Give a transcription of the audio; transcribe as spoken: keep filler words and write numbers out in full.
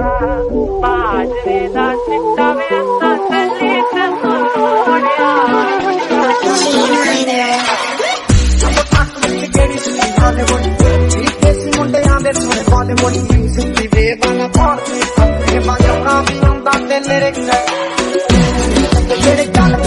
बाजरे दा चिट्टा वे असा चली तैनूं लोड़िया सिद्धि बेबाना पाड़ती अपने बजाना भी आंदा ते लिरिक्स जेड़े गल